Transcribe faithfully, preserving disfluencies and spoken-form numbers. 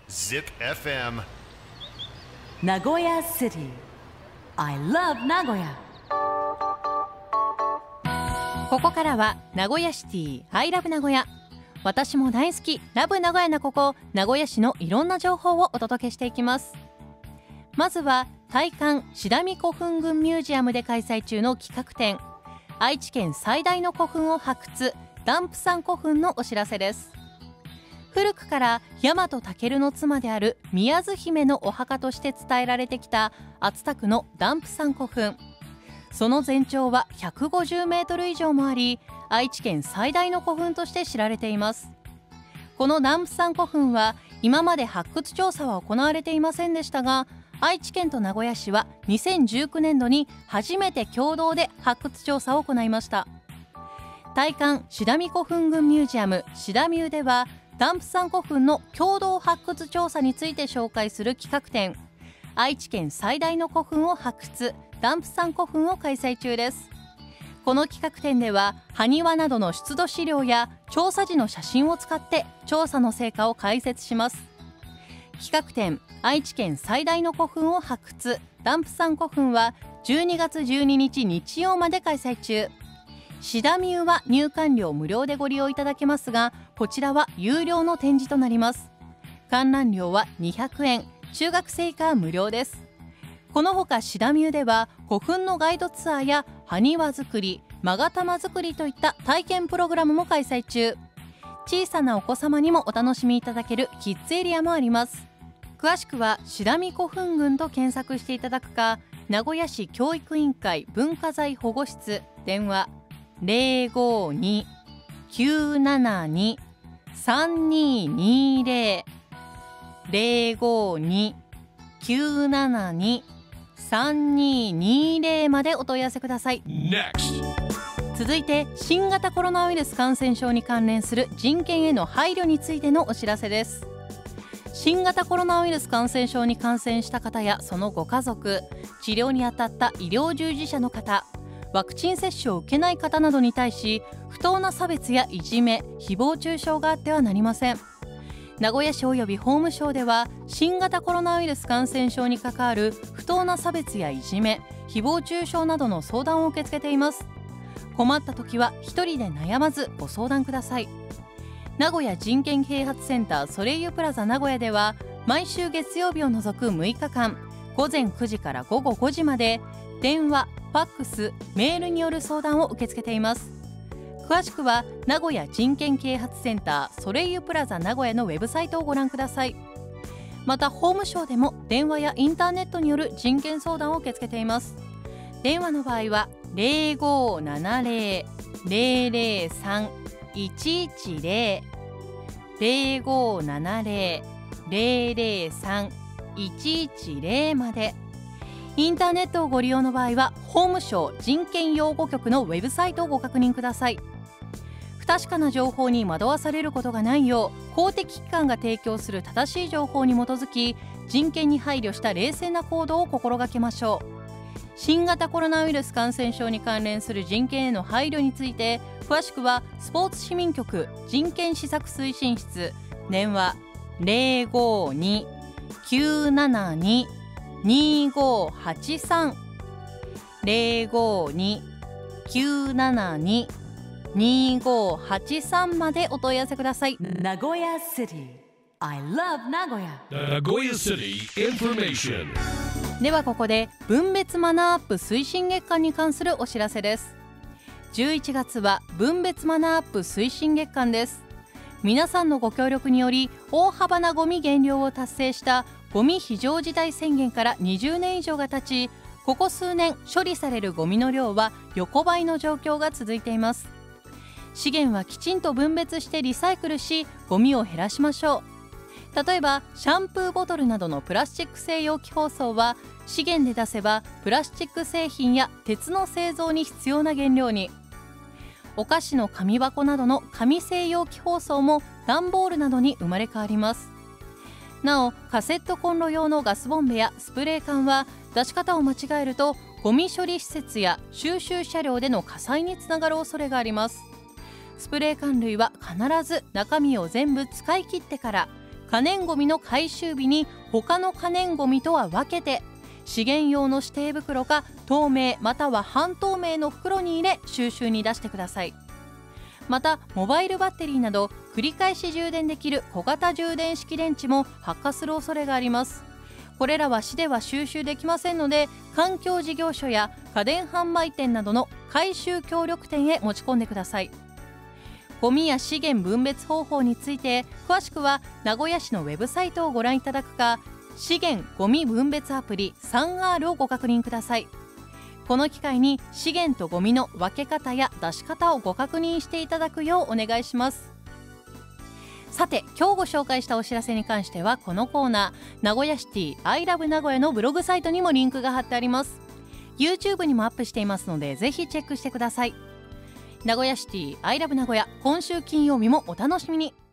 Zip エフエム名古屋 City I love 名古屋。 ここからは名古屋シティ I love 名古屋。私も大好きラブ名古屋なここ名古屋市のいろんな情報をお届けしていきます。まずは大韓志田見古墳群ミュージアムで開催中の企画展、愛知県最大の古墳を発掘ダンプさん古墳のお知らせです。古くから大和武の妻である宮津姫のお墓として伝えられてきた熱田区のダンプさん古墳。その全長はひゃくごじゅうメートル以上もあり、愛知県最大の古墳として知られています。このダンプさん古墳は今まで発掘調査は行われていませんでしたが、愛知県と名古屋市はにせんじゅうきゅうねんどに初めて共同で発掘調査を行いました。大韓志田見古墳群ミュージアム志田ミューではダンプさん古墳の共同発掘調査について紹介する企画展、愛知県最大の古墳を発掘ダンプさん古墳を開催中です。この企画展では埴輪などの出土資料や調査時の写真を使って調査の成果を解説します。企画展愛知県最大の古墳を発掘ダンプさん古墳はじゅうにがつじゅうににち日曜まで開催中。志田ミューは入館料無料でご利用いただけますが、こちらは有料の展示となります。観覧料はにひゃくえん、中学生以下は無料です。このほか志田ミューでは古墳のガイドツアーや埴輪作り、勾玉作りといった体験プログラムも開催中。小さなお子様にもお楽しみいただけるキッズエリアもあります。詳しくは志田見古墳群と検索していただくか、名古屋市教育委員会文化財保護室電話 ゼロごに きゅうななに さんにーにーゼロ ゼロごに きゅうななに さんにーにーゼロ までお問い合わせください。 Next 続いて新型コロナウイルス感染症に関連する人権への配慮についてのお知らせです。新型コロナウイルス感染症に感染した方やそのご家族、治療に当たった医療従事者の方、ワクチン接種を受けない方などに対し不当な差別やいじめ、誹謗中傷があってはなりません。名古屋市及び法務省では新型コロナウイルス感染症に関わる不当な差別やいじめ、誹謗中傷などの相談を受け付けています。困った時は一人で悩まずご相談ください。名古屋人権啓発センターソレイユプラザ名古屋では毎週月曜日を除くむいかかんごぜんくじからごごごじまで電話、ファックス、メールによる相談を受け付けています。詳しくは名古屋人権啓発センターソレイユプラザ名古屋のウェブサイトをご覧ください。また法務省でも電話やインターネットによる人権相談を受け付けています。電話の場合は ゼロごななゼロ ゼロゼロさん いちいちゼロ ゼロごななゼロ ゼロゼロさん いちいちゼロ まで。インターネットをご利用の場合は法務省人権擁護局のウェブサイトをご確認ください。不確かな情報に惑わされることがないよう、公的機関が提供する正しい情報に基づき人権に配慮した冷静な行動を心がけましょう。新型コロナウイルス感染症に関連する人権への配慮について詳しくはスポーツ市民局人権施策推進室電話 ゼロごに きゅうななに にごはちさん ゼロごに きゅうななに にごはちさん までお問い合わせください。 名古屋 City I love 名古屋。 Nagoya City Information ではここで分別マナーアップ推進月間に関するお知らせです。じゅういちがつは分別マナーアップ推進月間です。皆さんのご協力により大幅なゴミ減量を達成したゴミ非常事態宣言からにじゅうねん以上が経ち、ここ数年処理されるゴミの量は横ばいの状況が続いています。資源はきちんと分別してリサイクルし、ゴミを減らしましょう。例えばシャンプーボトルなどのプラスチック製容器包装は資源で出せばプラスチック製品や鉄の製造に必要な原料に。お菓子の紙箱などの紙製容器包装も段ボールなどに生まれ変わります。なおカセットコンロ用のガスボンベやスプレー缶は出し方を間違えるとゴミ処理施設や収集車両での火災につながる恐れがあります。スプレー缶類は必ず中身を全部使い切ってから可燃ごみの回収日に他の可燃ごみとは分けて資源用の指定袋か透明または半透明の袋に入れ収集に出してください。またモバイルバッテリーなど繰り返し充電できる小型充電式電池も発火する恐れがあります。これらは市では収集できませんので、環境事業所や家電販売店などの回収協力店へ持ち込んでください。ゴミや資源分別方法について詳しくは名古屋市のウェブサイトをご覧いただくか、資源ゴミ分別アプリ スリーアール をご確認ください。この機会に資源とゴミの分け方や出し方をご確認していただくようお願いします。さて、今日ご紹介したお知らせに関してはこのコーナー、名古屋シティ アイラブ 名古屋のブログサイトにもリンクが貼ってあります。 YouTube にもアップしていますのでぜひチェックしてください。名古屋シティ アイラブ 名古屋、今週金曜日もお楽しみに。